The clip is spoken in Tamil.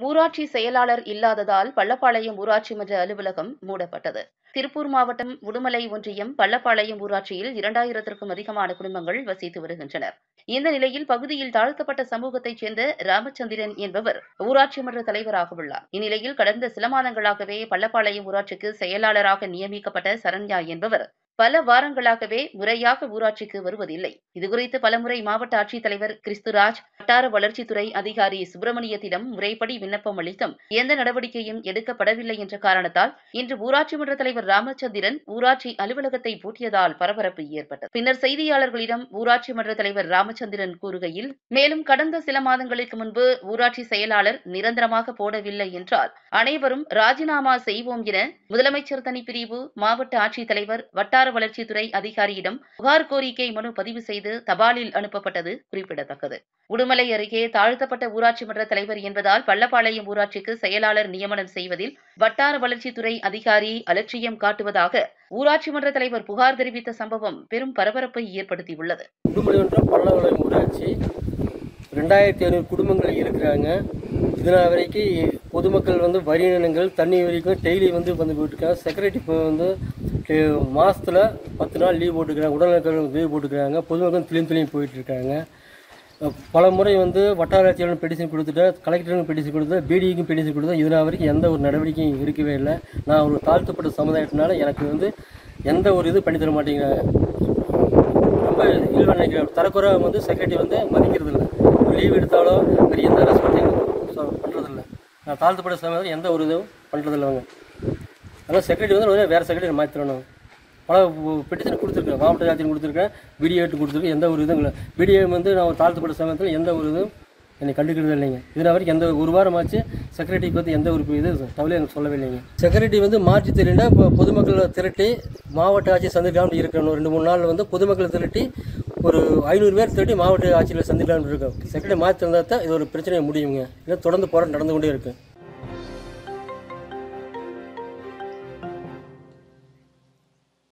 ஊராட்சி செயலாளர் இல்லாததால் பள்ளப்பாளையம் ஊராட்சி மன்ற அலுவலகம் மூடப்பட்டது. திருப்பூர் மாவட்டம் உடுமலை ஒன்றியம் பள்ளப்பாளையம் ஊராட்சியில் 2000த்திற்கும் அதிகமான குடும்பங்கள் வசித்து வருகின்றனர். இந்த நிலையில் பகுதியில் தாழ்த்தப்பட்ட சமூகத்தைச் சேர்ந்த ராமச்சந்திரன் என்பவர் ஊராட்சி மன்ற தலைவராக உள்ளார். இந்நிலையில் கடந்த சில மாதங்களாகவே பள்ளப்பாளையம் ஊராட்சிக்கு செயலாளராக நியமிக்கப்பட்ட சரண்யா என்பவர் பல வாரங்களாகவே முறையாக ஊராட்சிக்கு வருவதில்லை. இதுகுறித்து பலமுறை மாவட்ட ஆட்சித்தலைவர் கிறிஸ்துராஜ், வட்டார வளர்ச்சித்துறை அதிகாரி சுப்பிரமணியத்திடம் முறைப்படி விண்ணப்பம் அளித்தும் எந்த நடவடிக்கையும் எடுக்கப்படவில்லை என்ற காரணத்தால் இன்று ஊராட்சி மன்ற தலைவர் ராமச்சந்திரன் ஊராட்சி அலுவலகத்தை பூட்டியதால் பரபரப்பு ஏற்பட்டது. பின்னர் செய்தியாளர்களிடம் ஊராட்சி மன்ற தலைவர் ராமச்சந்திரன் கூறுகையில், மேலும் கடந்த சில மாதங்களுக்கு முன்பு ஊராட்சி செயலாளர் நிரந்தரமாக போடவில்லை என்றால் அனைவரும் ராஜினாமா செய்வோம் என முதலமைச்சர் தனிப்பிரிவு, மாவட்ட ஆட்சித்தலைவர், வட்டார வளர்ச்சித்துறை அதிகாரியிடம் புகார் கோரிக்கை மனு பதிவு செய்து தபாலில் அனுப்பப்பட்டது குறிப்பிடத்தக்கது. உடுமலை அருகே தாழ்த்தப்பட்ட ஊராட்சி மன்ற தலைவர் என்பதால் பள்ளப்பாளையம் ஊராட்சிக்கு செயலாளர் நியமனம் செய்வதில் வட்டார வளர்ச்சித்துறை அதிகாரி அலட்சியம் காட்டுவதாக ஊராட்சி மன்ற தலைவர் புகார் தெரிவித்த சம்பவம் பெரும் பரபரப்பை ஏற்படுத்தியுள்ளது. உடுமலை ஒன்றியம் பள்ளப்பாளையம் ஊராட்சி 2500 குடும்பங்கள் இருக்கிறாங்க. இதனால் வரைக்கும் பொதுமக்கள் வரி இனங்கள் தண்ணி வரைக்கும் டெய்லி போட்டுருக்காங்க. செக்ரட்டரி மாதத்தில் 10 நாள் லீவ் போட்டுக்கிறாங்க, உடல்நலக் லீவ் போட்டுக்கிறாங்க. பொதுமக்கள் திளியும் போயிட்டு இருக்காங்க. பல முறை வட்டார ஆட்சியாளர் பெட்டிஷன் கொடுத்துட்டு, கலெக்டருக்கும் பெட்டிஷன் கொடுத்து, பிடிக்கும் பெட்டிஷன் கொடுத்து, இதனால் வரைக்கும் எந்த ஒரு நடவடிக்கையும் இருக்கவே இல்லை. நான் ஒரு தாழ்த்தப்பட்ட சமுதாயத்தினால எனக்கு எந்த ஒரு இது பண்ணி தர மாட்டேங்கிறாங்க. ரொம்ப இழிவாக நினைக்கிறேன். தரக்குறை செக்ரட்டரி மதிக்கிறது இல்லை. லீவ் எடுத்தாலும் பெரிய எந்த ரெஸ்பெக்டையும் பண்ணுறதில்ல. நான் தாழ்த்தப்பட்ட சமுதாயம் எந்த ஒரு இதுவும் பண்ணுறதில்ல. அவங்க அதனால் செக்ரட்டரி வேறு செக்ரட்டரி மாற்றிடணும். பல பெட்டிஷன் கொடுத்துருக்கேன், மாவட்ட ஆட்சியர் கொடுத்துருக்கேன், பிடிஏட்டு கொடுத்துருக்கேன். எந்த ஒரு இதுவும் இல்லை. பிடிஏ நான் ஒரு தாழ்த்தப்பட்ட சமயத்தில் எந்த ஒரு இதுவும் என்னை கண்டுக்கிறது இல்லைங்க. இதனால் வரைக்கும் எந்த ஒரு வாரமாச்சு செக்ரட்டரிக்கு எந்த ஒரு இது தகவலையும் எனக்கு சொல்லவே இல்லைங்க. செக்ரட்டரி மார்ச் தெரியல இப்போ பொதுமக்களை திரட்டி மாவட்ட ஆட்சியை சந்திக்கலாம்னு இருக்கணும். 2-3 நாள் பொதுமக்களை திரட்டி ஒரு 500 பேர் திரட்டி மாவட்ட ஆட்சியில் சந்திக்கலாம்னு இருக்கோம். செக்ரட்டரி மாற்றி தந்தால் தான் இது ஒரு பிரச்சனையை முடியுங்க. இல்லை தொடர்ந்து போராட்டம் நடந்து கொண்டே இருக்குது.